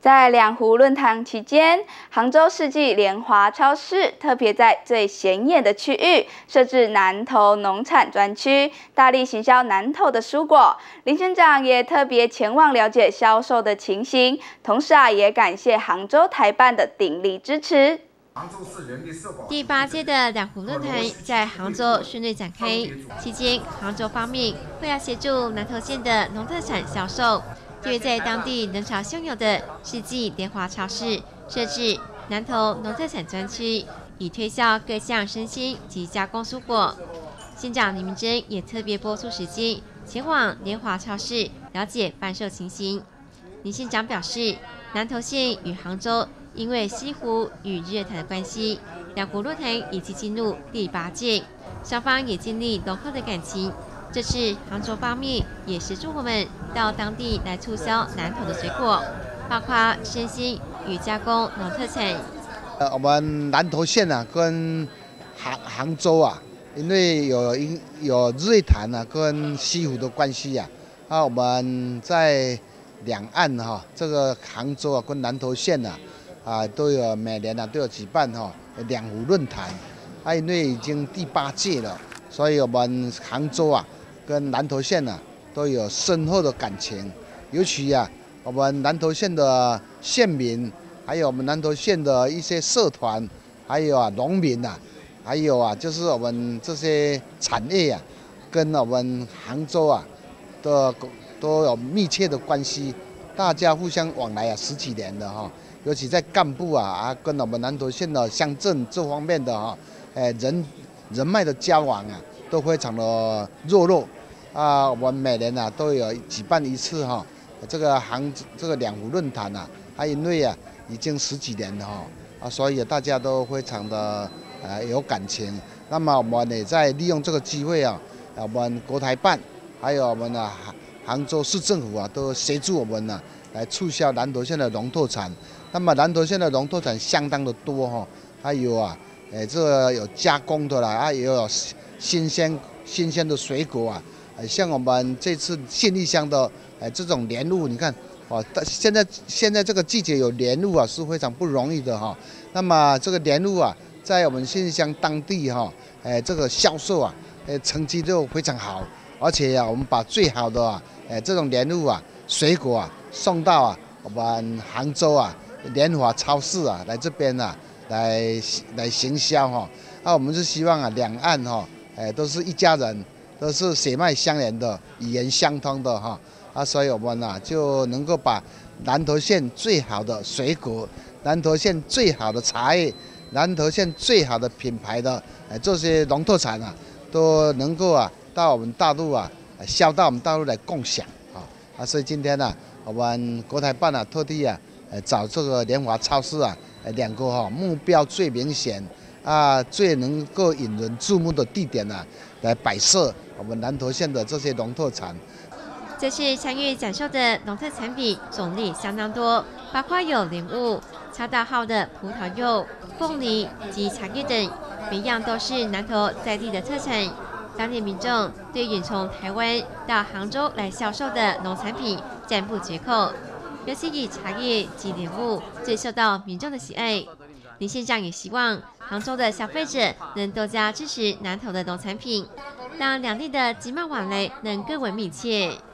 在两湖论坛期间，杭州世纪联华超市特别在最显眼的区域设置南投农产专区，大力行销南投的蔬果。林县长也特别前往了解销售的情形，同时也感谢杭州台办的鼎力支持。 第8届的两湖论坛在杭州顺利展开，期间杭州方面会要协助南投县的农特产销售。特别在当地人潮汹涌的世纪联华超市设置南投农特产专区，以推销各项生鲜及加工蔬果。县长李明珍也特别拨出时间前往联华超市了解贩售情形。林县长表示，南投县与杭州因为西湖与日月潭的关系，两湖论坛已经进入第8届，双方也建立浓厚的感情。这次杭州方面也协助我们到当地来促销南投的水果，包括生鲜与加工农特产。 我们南投县跟杭州因为有日月潭跟西湖的关系我们在两岸这个杭州跟南投县都有每年都有举办两湖论坛因为已经第8届了，所以我们杭州跟南投县都有深厚的感情，尤其我们南投县的县民，还有我们南投县的一些社团，还有农民还有就是我们这些产业跟我们杭州都有密切的关系，大家互相往来10几年了尤其在干部跟我们南投县的乡镇这方面的人脉的交往都非常的热络我们每年都有举办一次这个两湖论坛因为已经10几年了所以大家都非常的有感情。那么我们也在利用这个机会我们国台办还有我们的杭州市政府都协助我们来促销南投县的农特产。那么南投县的农特产相当的多还有这个有加工的啦也有新鲜的水果像我们这次信义乡的这种莲雾，你看现在这个季节有莲雾是非常不容易的那么这个莲雾在我们信义乡当地这个销售成绩就非常好，而且我们把最好的这种莲雾水果送到我们杭州联华超市来这边来行销我们是希望两岸都是一家人，都是血脉相连的，语言相通的所以我们就能够把南投县最好的水果、南投县最好的茶叶、南投县最好的品牌的这些农特产都能够到我们大陆销到我们大陆来共享所以今天我们国台办特地找这个联华超市两个目标最明显最能够引人注目的地点来摆设我们南投县的这些农特产。 这次参与展售的农特产品种类相当多，包括有莲雾、超大号的葡萄柚、凤梨及茶叶等，每样都是南投在地的特产。当地民众对远从台湾到杭州来销售的农产品赞不绝口，尤其以茶叶及莲雾最受到民众的喜爱。林县长也希望杭州的消费者能多加支持南投的农产品，让两地的经贸往来能更为密切。